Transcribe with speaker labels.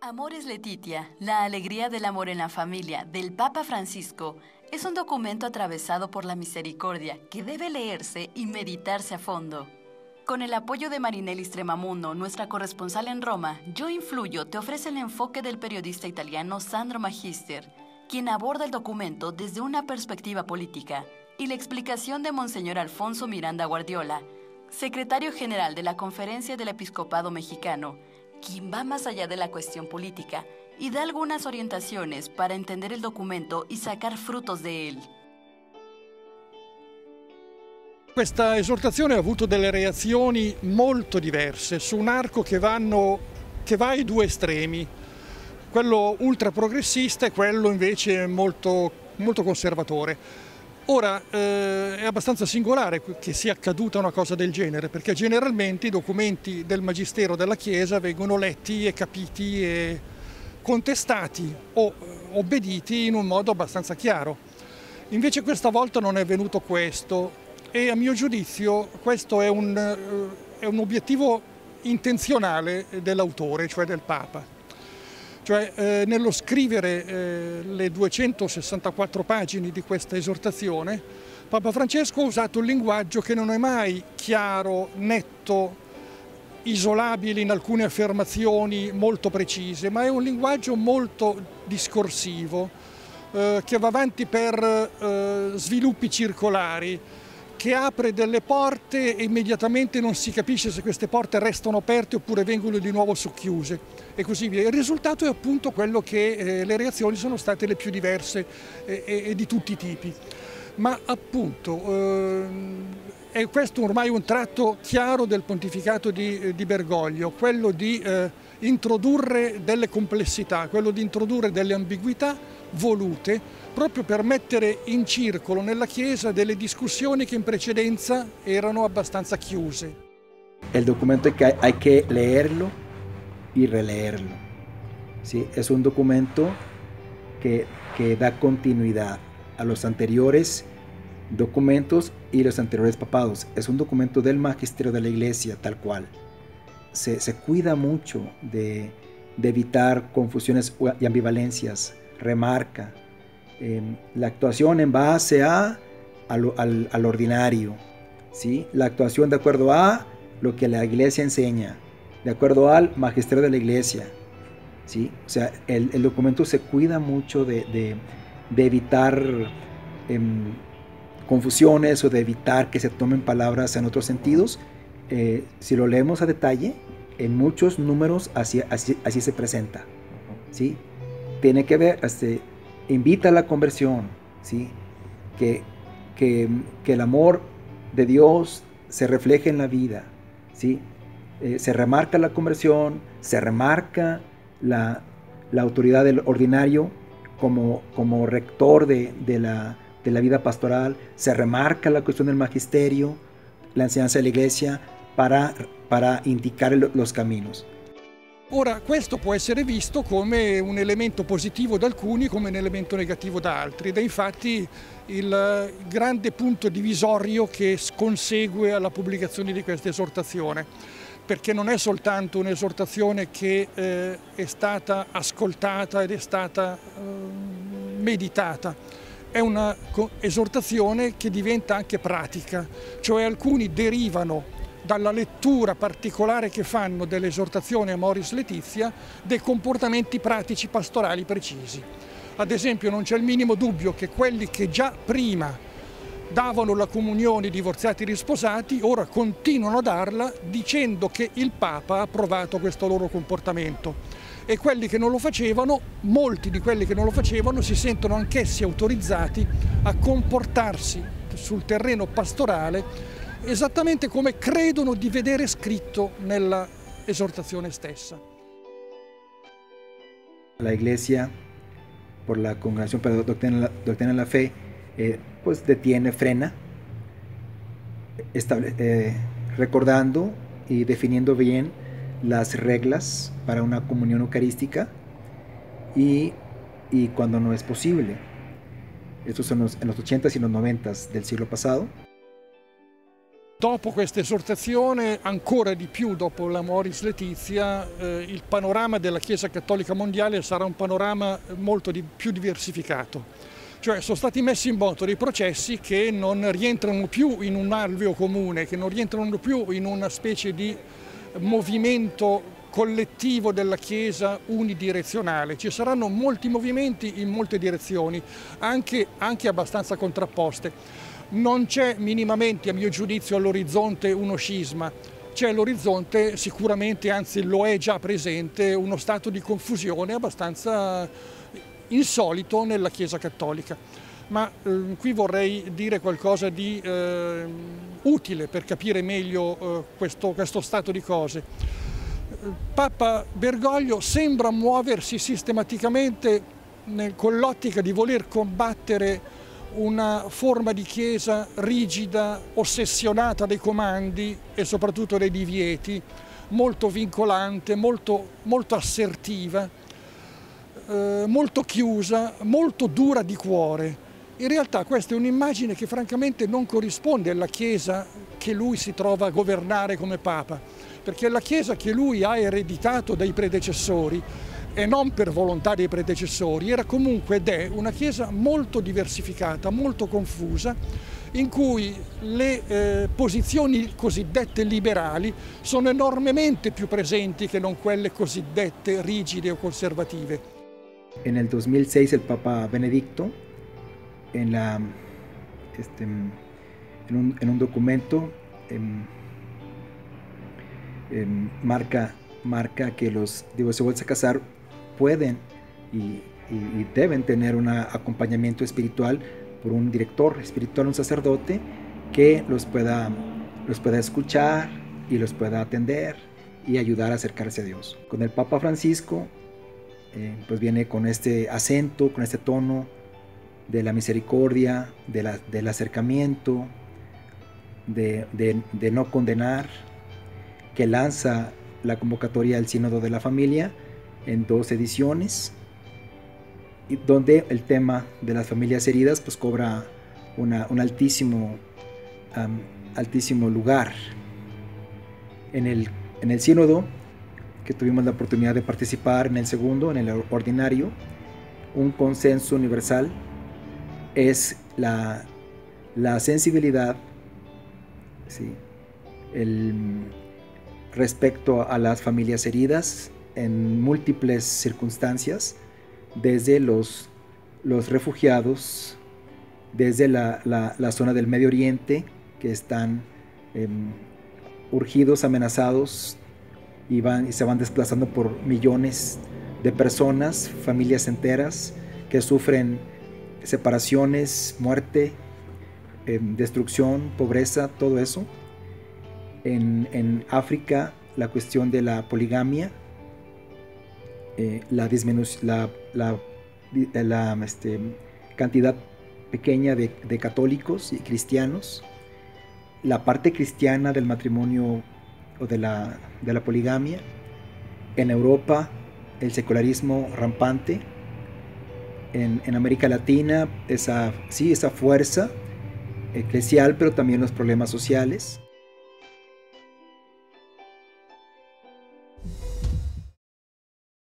Speaker 1: Amoris Laetitia, la alegría del amor en la familia del Papa Francisco, es un documento atravesado por la misericordia que debe leerse y meditarse a fondo. Con el apoyo de Marinelli Stremamundo, nuestra corresponsal en Roma, Yo Influyo te ofrece el enfoque del periodista italiano Sandro Magister, quien aborda el documento desde una perspectiva política, y la explicación de Monseñor Alfonso Miranda Guardiola, secretario general de la Conferencia del Episcopado Mexicano, quien va más allá de la cuestión política y da algunas orientaciones para entender el documento y sacar frutos de él.
Speaker 2: Questa esortazione ha avuto delle reazioni molto diverse su un arco che va ai due estremi, quello ultraprogressista e quello invece molto conservatore. Ora è abbastanza singolare che sia accaduta una cosa del genere, perché generalmente i documenti del Magistero della Chiesa vengono letti e capiti e contestati o obbediti in un modo abbastanza chiaro. Invece questa volta non è avvenuto questo e a mio giudizio questo è un obiettivo intenzionale dell'autore, cioè del Papa. Cioè nello scrivere le 264 pagine di questa esortazione, Papa Francesco ha usato un linguaggio che non è mai chiaro, netto, isolabile in alcune affermazioni molto precise, ma è un linguaggio molto discorsivo, che va avanti per sviluppi circolari, che apre delle porte e immediatamente non si capisce se queste porte restano aperte oppure vengono di nuovo socchiuse e così via. Il risultato è appunto quello che le reazioni sono state le più diverse e di tutti i tipi. Ma appunto è questo ormai un tratto chiaro del pontificato di Bergoglio, quello di introdurre delle complessità, quello di introdurre delle ambiguità volute proprio per mettere in circolo nella Chiesa delle discussioni che in precedenza erano abbastanza chiuse.
Speaker 3: El documento hay que leerlo y releerlo. ¿Sí? Es un documento que da continuidad a los anteriores documentos y los anteriores papados. Es un documento del magisterio de la Iglesia tal cual. Se cuida mucho de evitar confusiones y ambivalencias, remarca la actuación en base al ordinario, ¿sí? La actuación de acuerdo a lo que la Iglesia enseña, de acuerdo al magisterio de la Iglesia, ¿sí? O sea, el documento se cuida mucho de evitar confusiones o de evitar que se tomen palabras en otros sentidos. Si lo leemos a detalle, en muchos números así se presenta, ¿sí? Tiene que ver, invita a la conversión, ¿sí? Que el amor de Dios se refleje en la vida, ¿sí? Se remarca la conversión, se remarca la autoridad del ordinario como rector de la vida pastoral, se remarca la cuestión del magisterio, la enseñanza de la Iglesia para indicar los caminos.
Speaker 2: Ora, questo può essere visto come un elemento positivo da alcuni, come un elemento negativo da altri, ed è infatti il grande punto divisorio che consegue alla pubblicazione di questa esortazione, perché non è soltanto un'esortazione che è stata ascoltata ed è stata meditata, è una esortazione che diventa anche pratica, cioè alcuni derivano dalla lettura particolare che fanno dell'esortazione Amoris Laetitia dei comportamenti pratici pastorali precisi. Ad esempio non c'è il minimo dubbio che quelli che già prima davano la comunione ai divorziati risposati ora continuano a darla dicendo che il Papa ha approvato questo loro comportamento e quelli che non lo facevano, molti di quelli che non lo facevano si sentono anch'essi autorizzati a comportarsi sul terreno pastorale esattamente come credono di vedere scritto nella esortazione stessa.
Speaker 3: La Iglesia, por la Congregación para la Doctrina de la Fe, pues detiene, frena, recordando y definiendo bien las reglas para una comunión eucarística y cuando no es posible. Estos son en los 80s y los 90s del siglo pasado.
Speaker 2: Dopo questa esortazione, ancora di più dopo l'Amoris Laetitia, il panorama della Chiesa Cattolica Mondiale sarà un panorama molto più diversificato. Cioè sono stati messi in moto dei processi che non rientrano più in un alveo comune, che non rientrano più in una specie di movimento collettivo della Chiesa unidirezionale. Ci saranno molti movimenti in molte direzioni, anche abbastanza contrapposte. Non c'è minimamente, a mio giudizio, all'orizzonte uno scisma. C'è all'orizzonte sicuramente, anzi lo è già presente, uno stato di confusione abbastanza insolito nella Chiesa cattolica. Ma qui vorrei dire qualcosa di utile per capire meglio questo stato di cose. Papa Bergoglio sembra muoversi sistematicamente con l'ottica di voler combattere una forma di Chiesa rigida, ossessionata dai comandi e soprattutto dai divieti, molto vincolante, molto assertiva, molto chiusa, molto dura di cuore. In realtà questa è un'immagine che francamente non corrisponde alla Chiesa che lui si trova a governare come Papa, perché la Chiesa che lui ha ereditato dai predecessori, e non per volontà dei predecessori, era comunque ed è una Chiesa molto diversificata, molto confusa, in cui le posizioni cosiddette liberali sono enormemente più presenti che non quelle cosiddette rigide o conservative.
Speaker 3: Nel 2006 il Papa Benedicto, in un documento, marca que los divorciados a casar pueden y deben tener un acompañamiento espiritual por un director espiritual, un sacerdote que los pueda escuchar y los pueda atender y ayudar a acercarse a Dios. Con el Papa Francisco pues viene con este acento, con este tono de la misericordia, del acercamiento, de no condenar, que lanza la convocatoria al Sínodo de la Familia en 2 ediciones, donde el tema de las familias heridas pues cobra un altísimo lugar. En el Sínodo, que tuvimos la oportunidad de participar en el segundo, en el ordinario, un consenso universal es la sensibilidad, ¿sí?, respecto a las familias heridas en múltiples circunstancias, desde los refugiados, desde la zona del Medio Oriente, que están urgidos, amenazados y se van desplazando por millones de personas, familias enteras que sufren separaciones, muerte, destrucción, pobreza, todo eso. En África, la cuestión de la poligamia, la cantidad pequeña de católicos y cristianos, la parte cristiana del matrimonio o de la poligamia. En Europa, el secularismo rampante. En América Latina, esa fuerza eclesial, pero también los problemas sociales.